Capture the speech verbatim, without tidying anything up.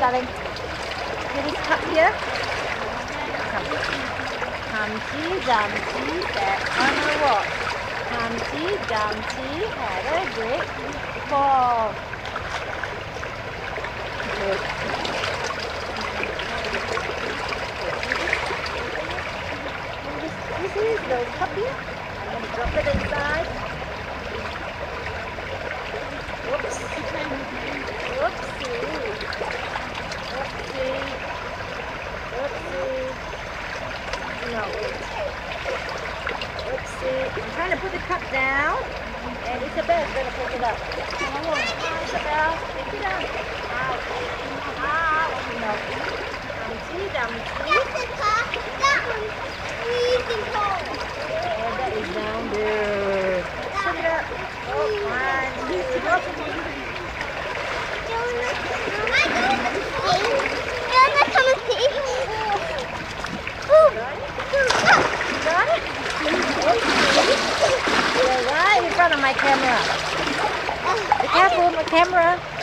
darling. See this cup here? Come. Humpty Dumpty sat on a rock. Humpty Dumpty had a great fall. Good. This is the cup here. I'm going to drop it inside. Whoops. Whoopsie. Whoopsie. Whoopsie. No, wait. Whoopsie. I'm trying to put the cup down. And Isabel's going to pick it up. Come on, Isabel. Pick it up. Ow. Ow. No. Humpty Dumpty. That's the cup. That one's freezing cold. And that is down there. Pick it up. Oh, one, two, Jonah, come and see. Got it? You're right in front of my camera. Be careful, my camera.